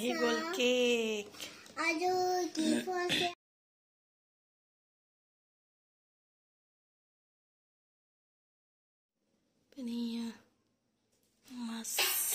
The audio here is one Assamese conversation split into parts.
আহি গ'ল কেক আৰু কি আছে পনীয়া মাছ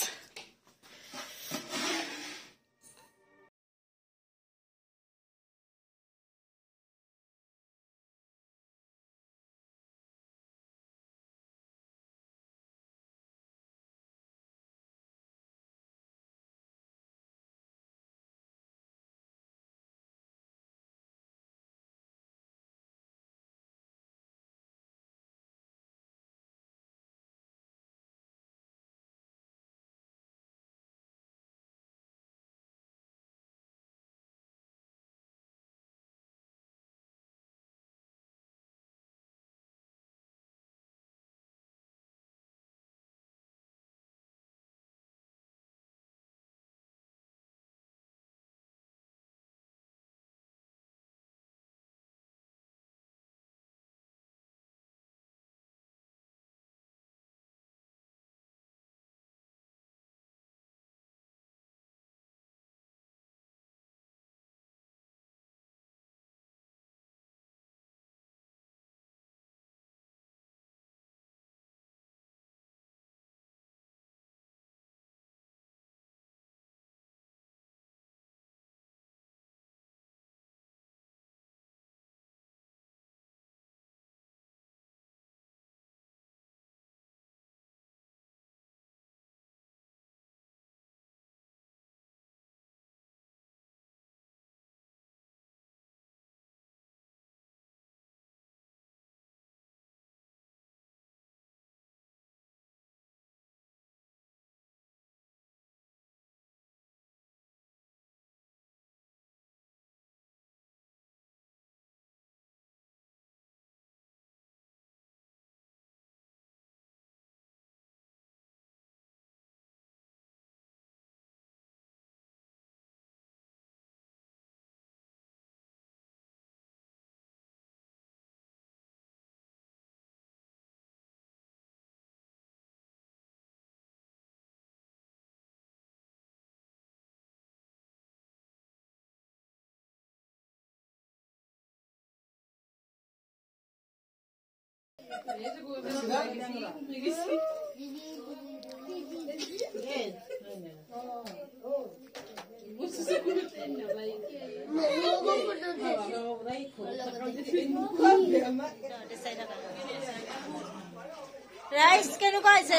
ৰাইচ কেনেকুৱা হৈছে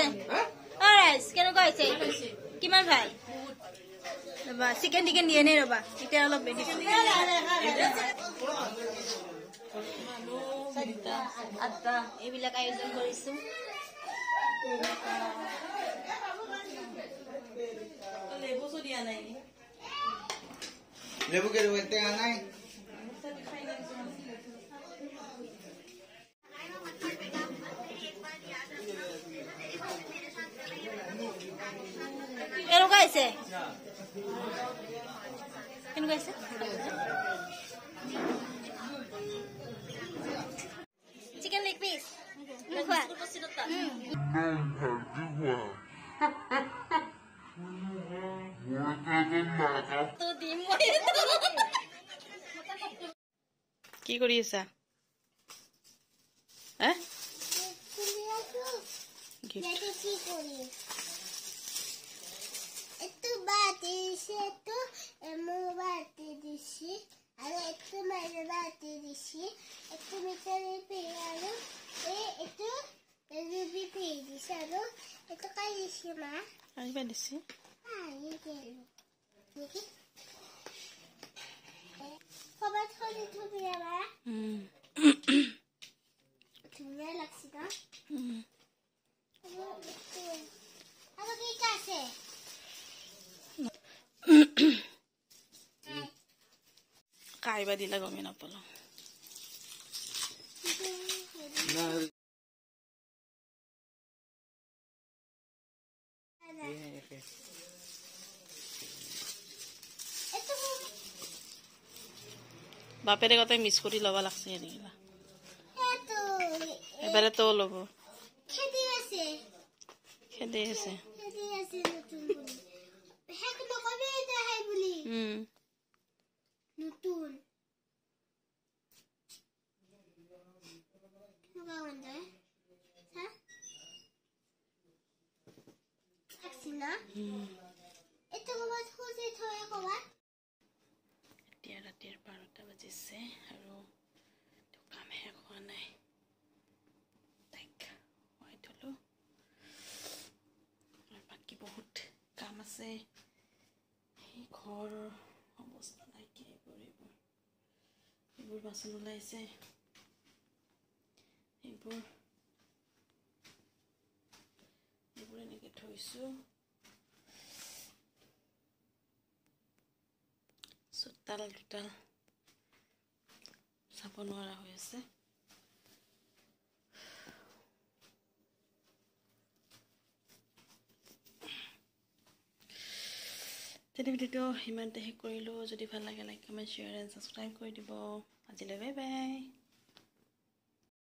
ৰাইচ কেনেকুৱা হৈছে কিমান ভাল ৰবা চিকেন টিকেন দিয়ে নে ৰবা এতিয়া অলপ বেছি আটা এইবিলাক আয়োজন কৰিছো লেবু তো দিয়া নাই লেবু কে রুতে নাই কেনেকুৱা হৈছে কেনেকুৱা হৈছে চিকেন লেগ পিস দেখুৱা কি কৰি আছা Itu bati situ, emu bati di sini, ada itu mana bati di sini, itu mencari piano, itu lebih di sana, itu kayu sima. Kayu di sini. Ini dulu. Ini. Kabat kali itu berapa? Cuma laksida. Apa kita sih? কাইবা দিলা গমে নাপালো বাপেৰে কথাই মিছ কৰি ল'ব লাগছে এনেকিলা এবাৰে তো ল'ব খেদি আছে নতুন শেষ নকবি এতিয়া হে বুলি নতুন কেনেকুৱা গন্ধ চা থাকছি না এইটো ক'ৰবাত খুজি থৈ ক'ৰবাত এতিয়া ৰাতিৰ 12টা বাজিছে আৰু কাম শেষ হোৱা নাই তাইক শুৱাই থ'লোঁ আৰু বাকী বহুত কাম আছে সেই ঘৰৰ অৱস্থা নাইকিয়া এইবোৰ বাচন ওলাইছে এইবোৰ এনেকৈ থৈছোঁ চোতাল চাব নোৱাৰা হৈ আছে তেনে ভিডিঅ'টো ইমানতে শেষ কৰিলোঁ যদি ভাল লাগে like comment share and subscribe কৰি দিব আজিলৈ বাই বাই